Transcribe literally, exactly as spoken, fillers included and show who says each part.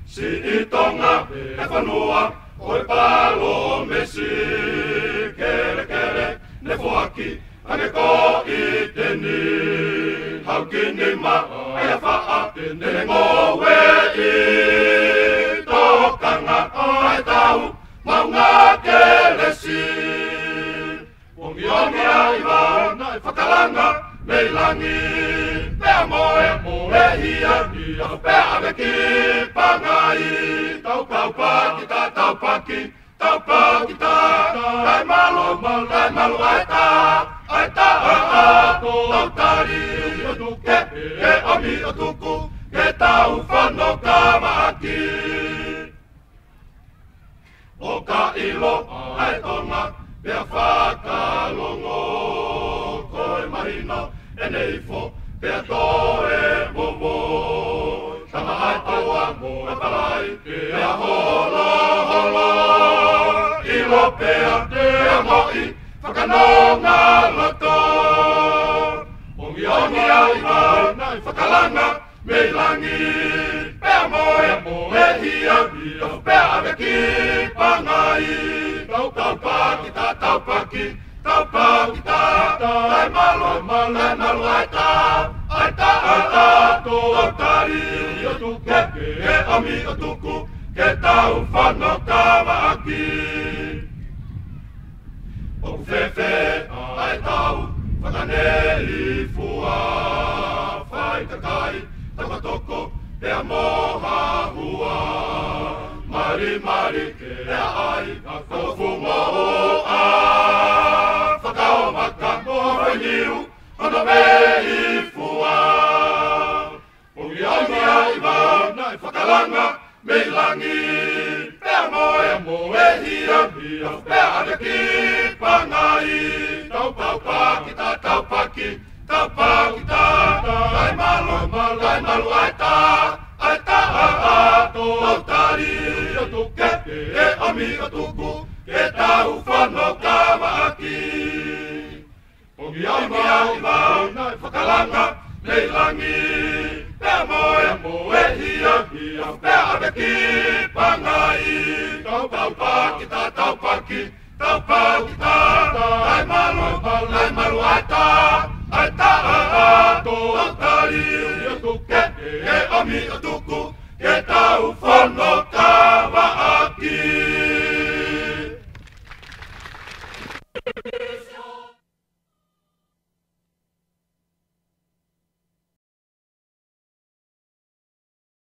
Speaker 1: si i tonga e whanua o e palo me si kere kere ne fuaki ane ko i te ni hau ki ni ma e a wha e ne ngowe i tokanga ai tau maunga kere si ongi ongi ai wa e whakalanga meilangi pea moe moe hia hia pea ave ki pangai tau pau paki ta tau paki tau paki ta kai malo kai malo ai ta ai ta a a tau tari o tuke ke ami o tuku ke tau whano kamaki o ka ilo ai tonga pea whakalongo koe mahina e nei fo pea toe momo tama ai toa mo e palai pea holo holo ilo pea pea moi whakanonga loto ongi ongi ai mai whakalanga meilangi pea moe moe hia hia pea ave ki pangai tau tau paki ta tau paki tau paki ta tai malo tai malo ai ta ai ta ai ta tau tari o tuke ke ami o tuku ke tau whano kamaki o fefe ai tau whakaneli fua whai takai takatoko pea moha hua mari mari ke ai ko fumo a whakao maka mo whainiu ana me i fua ongi ongi ai nai whakalanga meilangi pea moe moe hia hia pea ane ki pangai tau pau paki ta tau paki tau paki ta tai malo tai malo ai ta ai ta a a tau tari o tuke ke ami o tuku ke tau whano kamaki ongi ongi ai nai whakalanga meilangi pea moe moe hia hia pea ave ki pangai tau pau paki ta tau paki tau paki ta tai malo tai malo ai ta ai ta a a tau tari o tuke ke ami